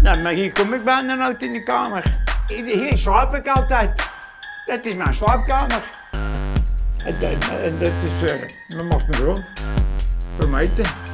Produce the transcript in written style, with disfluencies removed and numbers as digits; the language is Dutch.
Nou, maar hier kom ik bijna nooit in de kamer. Hier slaap ik altijd. Dat is mijn slaapkamer. En dat is, dat mag me gewoon vermijden.